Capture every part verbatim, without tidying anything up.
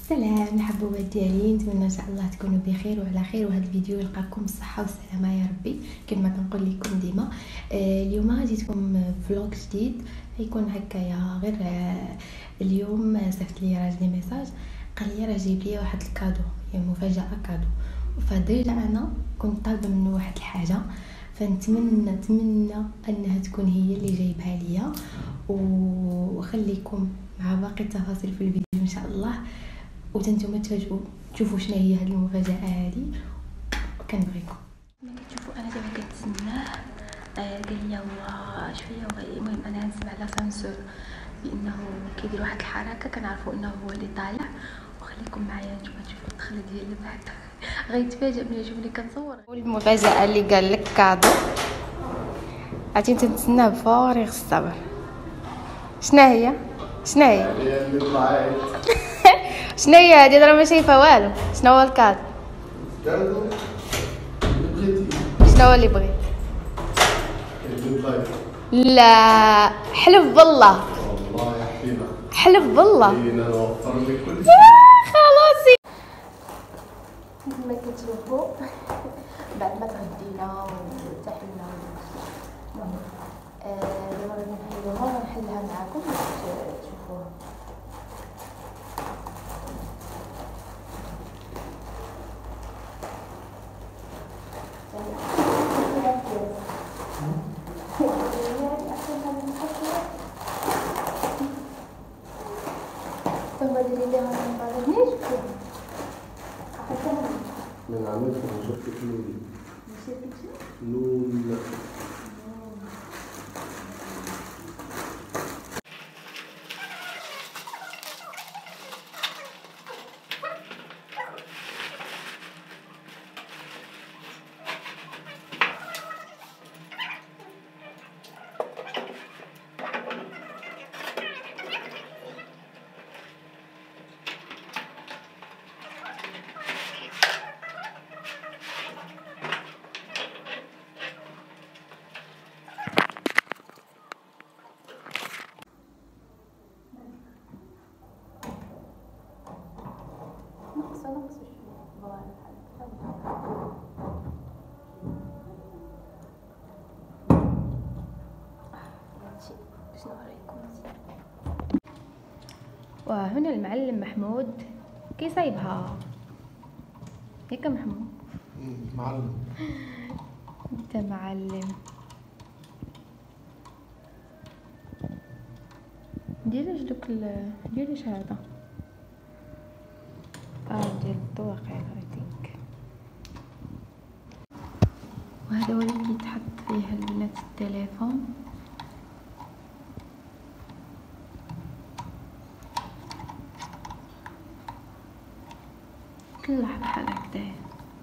سلام الحبوبات ديالي، نتمنى ان شاء الله تكونوا بخير وعلى خير، وهذا الفيديو يلقاكم بالصحه والسلامه يا ربي. كما كنقول لكم ديما آه اليوم جيتكم فلوق جديد غيكون هكايا غير. آه اليوم صيفط لي راجلي ميساج قال لي راه جايب لي واحد الكادو، هي مفاجاه كادو. فديجا انا كنت طالبه منه واحد الحاجه، فنتمنى نتمنى انها تكون هي اللي جايبها ليا، وخليكم مع باقي التفاصيل في الفيديو ان شاء الله، وتنتوما تفاجئوا تشوفوا شنو هي هذه المفاجاه هذه. كنبغيكم. ملي كتشوفوا انا دابا كنتسناه آه قال لي هو شويه وغي. المهم انا نسمع على سانسور بانه كيدير واحد الحركه كنعرفوا انه هو اللي طالع، وخليكم معايا نتوما تشوفوا الدخله ديالي بعد غيتفاجئ ملي يشوفني كنصور. والمفاجاه اللي قال لك كادو عرفتي تنتسناه بفارغ الصبر. شنو هي شنو هي شنو هي هادي؟ راه ما شايفه والو. شنو هو الكادو؟ شنو هو اللي بغيت؟ لا حلف بالله، والله يا حبيبه حلف بالله انا نوفر لك كل شيء. خلاص كما كتشوفوا بعد ما تغدينا وارتحنا دابا غادي نحلوها ونحلها معكم باش تشوفوها. من عملت من شركة نون. نون وهنا المعلم محمود كيصايبها. ياك محمود؟ معلم. انت معلم. ديريش دوك ال ديريش هذا اه ديال الطواقع غاديك. وهذا هو اللي كيتحط فيه البنات التليفون. كل لحظة بحال هكدايا.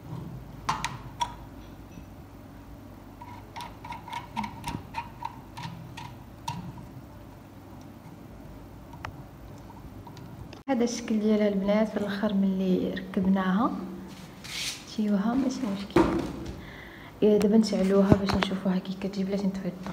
هذا الشكل ديالها البنات في الاخر ملي ركبناها. شتيوها ماشي مشكل. دابا نشعلوها باش نشوفوها كي كتجي بلاش نتفضوا.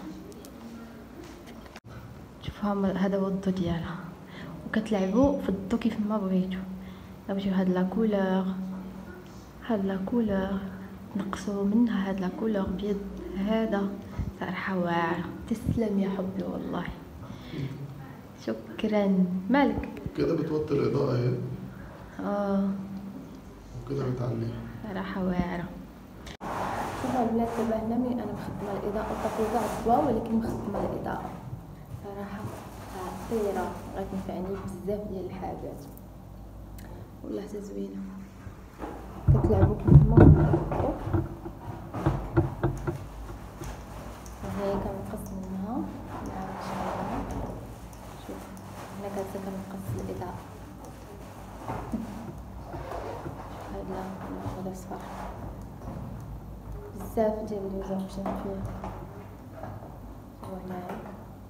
شوفوها هذا هو الضو ديالها، وكتلعبوا في الضو كيف ما بغيتو. نمشيو هاد لا كولور هاد لا كولور نقصوا منها هاد لا كولور بيض. هذا صراحه واعره. تسلم يا حبي والله، شكرا. مالك كده بتوطي الاضاءه اهي. اه وكده بتعليها. صراحه واعره. شوفوا البنات دابا هنا ملي انا مخدمه الاضاءه طفيت كاع الضوا، ولكن مخدمه الاضاءه صراحه خطيره، غتنفعني بزاف ديال الحاجات والله حتى زوينه. كتلعبوا كيف ما بغيتو. هي كنقص منها نعاود شويه. شوف هنا كنت كنقص الاضاءه. هذا هذا صفر بزاف ديال لي زوبشن فيه. هنايا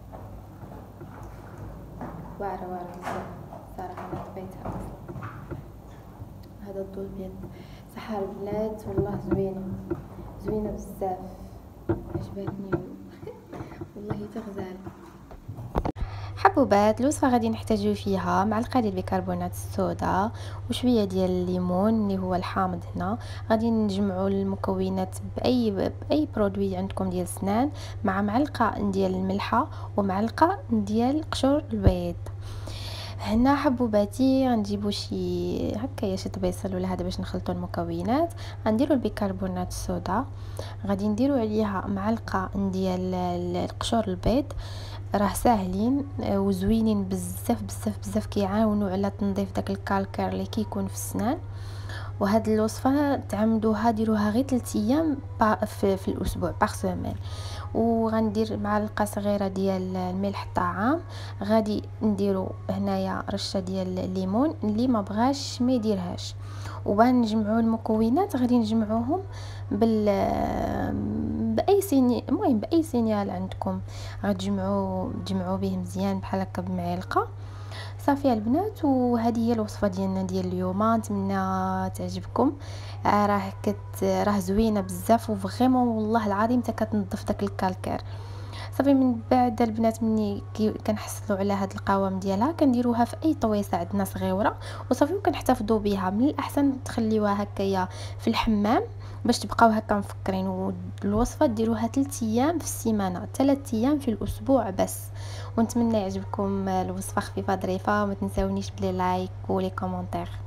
واعره واعره بزاف صراحه، انا طفيتها اصلا. هذا الضو الابيض صح البنات والله زوينه زوينه بزاف، عجبتني والله حتى غزاله. حبوبات الوصفه غادي نحتاجو فيها معلقه ديال بيكربونات الصودا وشويه ديال الليمون اللي هو الحامض. هنا غادي نجمعوا المكونات باي باي برودوي عندكم ديال سنان مع معلقه ديال الملحه ومعلقه ديال قشور البيض. هنا حبوباتي غنجيبو شي هكايا شي طبيصل ولا هذا باش نخلطوا المكونات. غنديروا البيكربونات الصودا، غادي نديروا عليها معلقه ديال قشور البيض، راه ساهلين وزوينين بزاف بزاف بزاف، كيعاونوا على تنظيف داك الكالكير اللي كيكون في السنان. وهاد الوصفه تعمدوها ديروها غير ثلاثة ايام في, في الاسبوع باغ سيمين. وغندير معلقه صغيره ديال الملح الطعام، غادي نديرو هنايا رشه ديال الليمون اللي ما بغاش ما يديرهاش. وبان نجمعوا المكونات غادي نجمعوهم بال باي سيني المهم باي سينيال عندكم، غتجمعوا تجمعوا به مزيان بحال هكا بمعلقه. صافي البنات، وهذه هي الوصفه ديالنا ديال اليوم، نتمنى تعجبكم. راه كت راه زوينه بزاف وفريمون والله العظيم حتى كتنظف داك الكالكير. صافي من بعد البنات مني كنحصلوا على هاد القوام ديالها كنديروها في اي طويصه عندنا صغيره وصافي، وكنحتفظوا بها. من الاحسن تخليوها هكايا في الحمام باش تبقاو هكا مفكرين. والوصفه ديروها ثلاثة ايام في السيمانه، ثلاثة ايام في الاسبوع بس. ونتمنى يعجبكم الوصفه خفيفه ظريفه، وما تنساونيش بلي لايك ولي كومونتير.